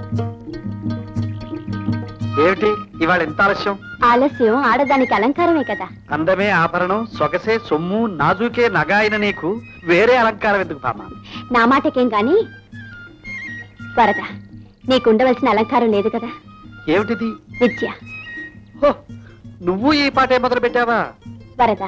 ఏమిటి ఇవాళ ఎంత ఆలస్యం? ఆలస్యం ఆడదానికి అలంకారమే కదా. అందమే ఆభరణం, సొగసే సొమ్ము, నాజుకే నగాయన నీకు వేరే అలంకారం ఎందుకు బామ్మ? నా మాటకేం గాని వరద, నీకుండవలసిన అలంకారం లేదు కదా. ఏమిటిది? విద్య. నువ్వు ఈ పాటే మొదలు పెట్టావా? వరద,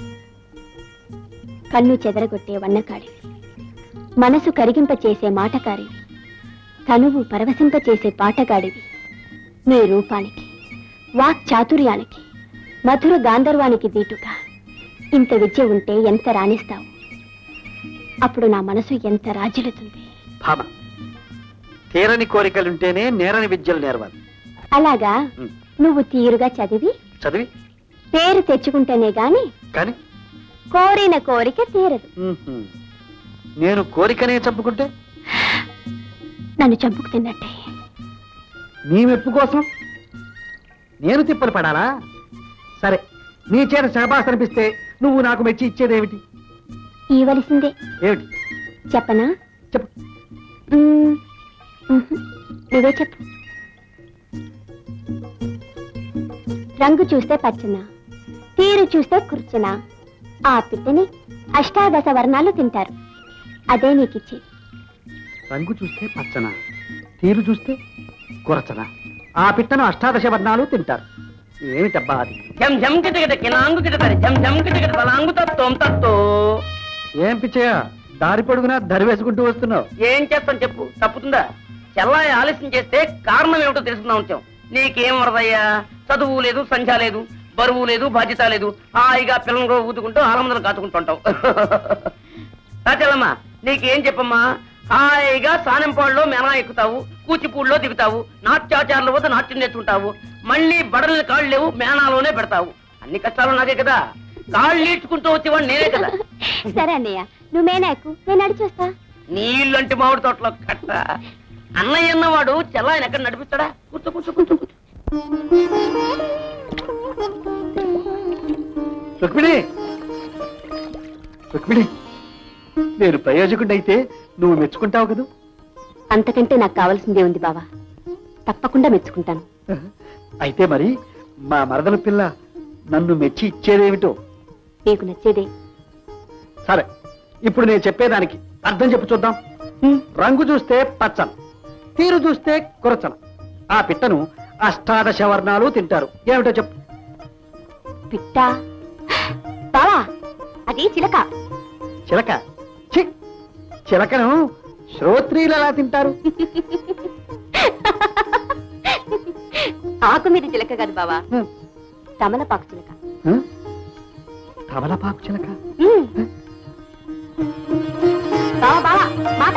కన్ను చెదరగొట్టే వన్నకాడివి, మనసు కరిగింప చేసే మాటకారివి, తనువు పరవశింప చేసే పాటగాడివి. నీ రూపానికి, వాక్ చాతుర్యానికి, మధుర గాంధర్వానికి దీటుగా ఇంత విద్య ఉంటే ఎంత రాణిస్తావు? అప్పుడు నా మనసు ఎంత రాజ్యులుతుంది. భామ, తీరని కోరికలుంటేనే నేరని విద్యలు నేర్వాలి. అలాగా? నువ్వు తీరుగా చదివి పేరు తెచ్చుకుంటేనే గాని కోరిన కోరిక తీరదు. నేను కోరికనే చంపుకుంటే నన్ను చంపుకు తిన్నట్టే. నీ మెప్పు కోసం నేను తిప్పలు పడాలా? సరే, నీ చేత శహబాస్ అనిపిస్తే నువ్వు నాకు మెచ్చి ఇచ్చేదేమిటి? ఇవ్వవలసిందే. ఏమిటి చెప్పనా? చెప్పు. నువ్వే చెప్పు. రంగు చూస్తే పచ్చన, తీరు చూస్తే కూర్చున, ఆ పిట్టని అష్టాదశ వర్ణాలు తింటారు. అదే నీకిచ్చేది. రంగు చూస్తే పచ్చన, తీరు చూస్తే కూరచన, ఆ పిట్టను అష్టాదశ వర్ణాలు తింటారు. ఏమిటబ్బా అది? ఏం పిచ్చయ్యా, దారి పొడుగునా దరి వేసుకుంటూ వస్తున్నావు? ఏం చేస్తాను చెప్పు, తప్పుతుందా? చెల్లాయి ఆలస్యం చేస్తే కారణం ఏమిటో తెలుసుకుందాం వచ్చాం. నీకేం వరదయ్యా, చదువు లేదు, సంధ్య లేదు, బరువు లేదు, బాధ్యత లేదు, హాయిగా పిల్లలు ఊదుకుంటూ ఆలమందలు కాచుకుంటుంటావు. చెల్లమ్మా, నీకేం చెప్పమ్మా? హాయిగా సానెంపాడులో మెనా ఎక్కుతావు, కూచిపూడిలో దిగుతావు, నాట్యాచారుల వద్ద నాట్యం నేర్చుకుంటావు, మళ్ళీ బడల్ని కాళ్ళు లేవు, మేనాలోనే పెడతావు. అన్ని కష్టాలు నాకే కదా, కాళ్ళు ఈడ్చుకుంటూ వచ్చేవాడు నేనే కదా. సరే అన్నయ్య, నువ్వు మేనా ఎక్కు, నేను నడిచొస్తా. నీళ్ళంటి మామిడి తోటలో కట్ట. అన్నయ్య అన్నవాడు చెల్లాయన ఎక్కడ నడిపిస్తాడా? కూర్చో కూర్చో కూర్చో కూర్చో. రుక్మిణి, రుక్మిణి, నేను ప్రయోజకుడైతే నువ్వు మెచ్చుకుంటావు కదూ? అంతకంటే నాకు కావాల్సిందే ఉంది బావా, తప్పకుండా మెచ్చుకుంటాను. అయితే మరి మా మరదల పిల్ల నన్ను మెచ్చి ఇచ్చేదేమిటో? నీకు నచ్చేదే. సరే, ఇప్పుడు నేను చెప్పేదానికి అర్థం చెప్పు చూద్దాం. రంగు చూస్తే పచ్చన, తీరు చూస్తే కురచన, ఆ పిట్టను అష్టాదశ వర్ణాలు తింటారు. ఏమిటో చెప్పు. పిట్ట బావా, అది చిలక. చిలక? చిలకను శ్రోత్రియులు ఎలా తింటారు? ఆకు మీద చిలక కాదు బావా, తమలపాకు చిలక. తమలపాకు చిలక? బావా బావా, మాట.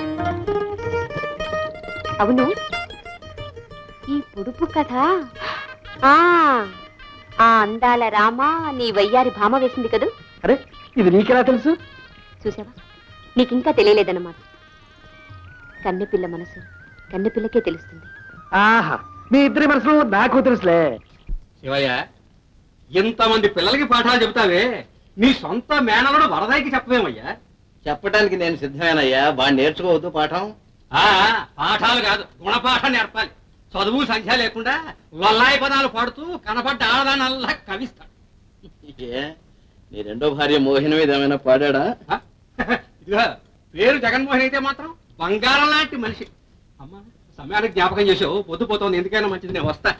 అవును, ఈ పొడుపు కథ ఆ అందాల రామ నీ వయ్యారి భామ వేసింది కదూ. అరే, ఇది నీకెలా తెలుసు? చూసావా, నీకింకా తెలియలేదన్నమాట. కన్నెపిల్ల మనసు కన్నెపిల్లకే తెలుస్తుంది. ఆహా, మీ ఇద్దరి మనసులు నాకు తెలుసులే. శివయ్య, ఇంతమంది పిల్లలకి పాఠాలు చెబుతావే, నీ సొంత మేనలుడు వరదాయికి చెప్పవేమయ్యా? చెప్పడానికి నేను సిద్ధమేనయ్యా, బాగా నేర్చుకోవద్దు పాఠం. పాఠాలు కాదు, గుణపాఠం నేర్పాలి. చదువు సంఖ్య లేకుండా లొల్లాయి పదాలు పాడుతూ కనపడ్డ ఆడదానల్లా కవిస్తాడు. నీ రెండో భార్య మోహిని మీద ఏమైనా పాడా? ఇదిగా పేరు జగన్మోహన్ అయితే మాత్రం బంగారం లాంటి మనిషి. అమ్మా, సమయానికి జ్ఞాపకం చేసావు, పొద్దుపోతుంది, ఎందుకైనా మంచిది, నేను వస్తా.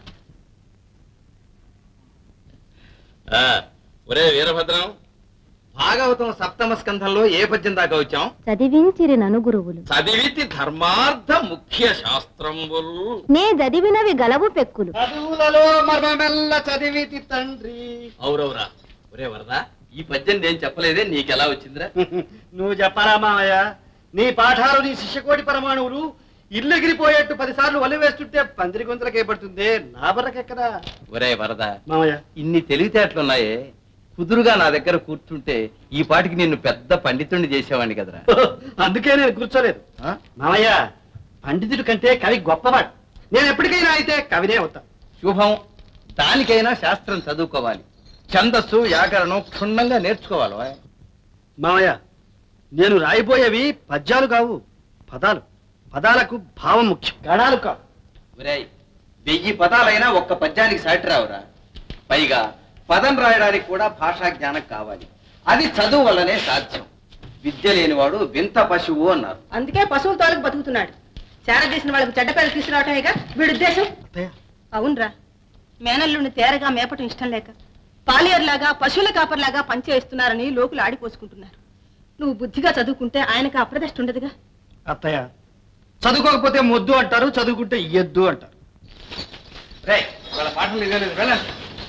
ఒరే వీరభద్రం, భాగవతం సప్తమ స్కంధంలో ఏ పద్యం దాకా వచ్చాం? చదివించిరి నను గురువులు, చదివితి ధర్మార్థ ముఖ్య శాస్త్రంబులు, నే చదివినవి గలవు పెక్కులు, చదువులలో మర్మమెల్ల చదివితి తండ్రి. అవురవురా. ఒరే వరదా, ఈ పద్యం నేను చెప్పలేదే, నీకెలా వచ్చిందిరా? నువ్వు చెప్పరా మామయ్య? నీ పాఠాలు, నీ శిష్యకోటి పరమాణువులు ఇల్లెగిరిపోయేట్టు 10 సార్లు వలి వేస్తుంటే పందిరి గొంతులకే పడుతుంది, నా బర్రకెక్కడా? ఒరే వరదా మామయ్య, ఇన్ని తెలివితేటలున్నాయే, కుదురుగా నా దగ్గర కూర్చుంటే ఈ పాటికి నిన్ను పెద్ద పండితుడిని చేసేవాడిని కదరా. అందుకే నేను కూర్చోలేదు. మామయ్య, పండితుడి కంటే కవి గొప్పవాడు. నేను ఎప్పటికైనా అయితే కవినే అవుతా. శుభం. దానికైనా శాస్త్రం చదువుకోవాలి, ఛందస్సు వ్యాకరణం క్షుణ్ణంగా నేర్చుకోవాలి. మామయ్య, నేను రాయిపోయేవి పద్యాలు కావు, పదాలు. పదాలకు భావం ముఖ్యం, గణాలు కాదు. ఒరేయ్ 1000 పదాలైనా ఒక్క పద్యానికి సాటి రావురా. పైగా పదం రాయడానికి కూడా భాషా జ్ఞానం కావాలి. అది చదువు వల్లనే సాధ్యం. విద్య లేనివాడు వింత పశువు అన్నారు. అందుకే పశువుల తోలకు బతుకుతున్నాడు. చేర చేసిన వాళ్ళకి చెడ్డ పేరు తీసుకురావటమేగా వీడి ఉద్దేశం. అవునరా, మేనల్లుని తేరగా మేపటం ఇష్టం లేక పాలియర్లాగా పశువుల కాపర్లాగా పనిచేస్తున్నారని లోకులు ఆడిపోసుకుంటున్నారు. నువ్వు బుద్ధిగా చదువుకుంటే ఆయనకు అప్రదష్ట ఉండదుగా. అత్తయ్య, చదువుకోకపోతే మొద్దు అంటారు, చదువుకుంటే ఎద్దు అంటారు. రేయ్ వాళ్ళ పాటలు ఇవ్వలేదు వెళ్ళండి.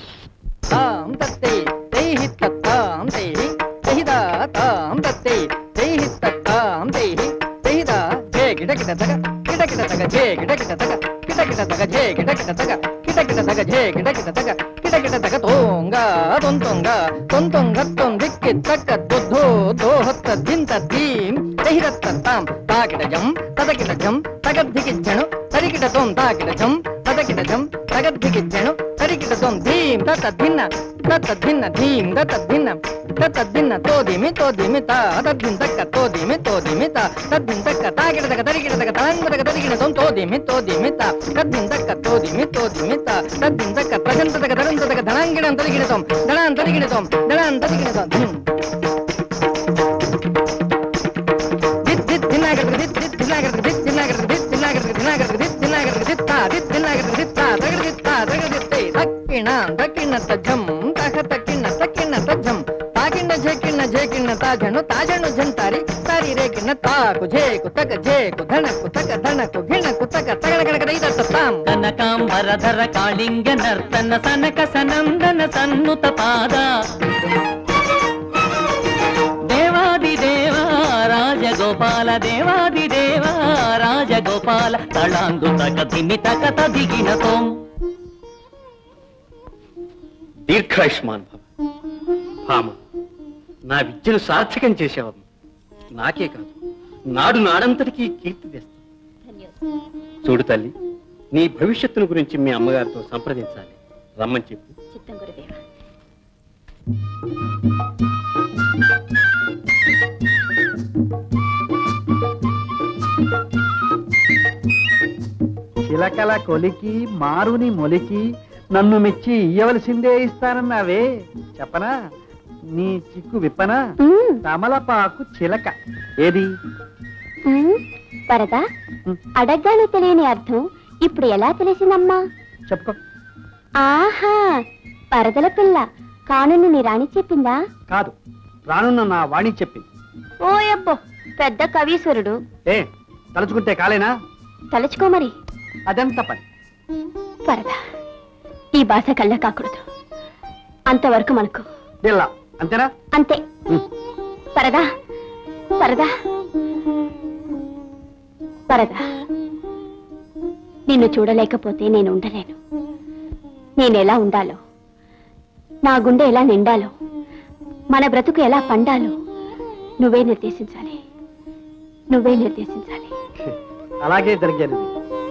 కనకాంబరధర కాళింగ నర్తన సనక సనందన సన్నుత పాద దేవాదిదేవ రాజగోపాల దేవాదిదేవ రాజగోపాల తళాంగు తక ధిమి తక తదిగినతోం. దీర్ఘాయుష్మాన్ భవ. భామ, నా విద్యను సార్థకం చేసేవారు. నాకే కాదు, నాడు నాడంతటికీ కీర్తి తెస్తాను. చూడు తల్లి, నీ భవిష్యత్తును గురించి మీ అమ్మగారితో సంప్రదించాలి. రమ్మని చెప్పు. చిత్తం గురుదేవా. చిలకల కొలికి మారుని మొలికి నన్ను మెచ్చి ఇయ్యవలసిందే ఇస్తానన్నావే, చెప్పనా? నీ చిక్కు విప్పనా? తమలపాకు చిలక ఏది? పరదా, అడగ్గానే తెలియని అర్థం ఇప్పుడు ఎలా తెలిసిందమ్మా? చెప్పుకో. ఆహా, పరదల పిల్ల కానున్న నీ రాణి చెప్పిందా? కాదు, రానున్న నా వాణి చెప్పింది. ఓయబ్బో, పెద్ద కవీశ్వరుడు. ఏ తలుచుకుంటే కాలేనా? తలుచుకో మరి. అదెంత పని? పరదా, ఈ భాష కళ్ళ కాకూడదు. అంతవరకు మనకు బిల్లా, అంతేనా? అంతే. పరదా, పరదా, పరదా, నిన్ను చూడలేకపోతే నేను ఉండలేను. నేనెలా ఉండాలో, నా గుండె ఎలా నిండాలో, మన బ్రతుకు ఎలా పండాలో నువ్వే నిర్దేశించాలి. నువ్వే నిర్దేశించాలి. అలాగే జరిగేది.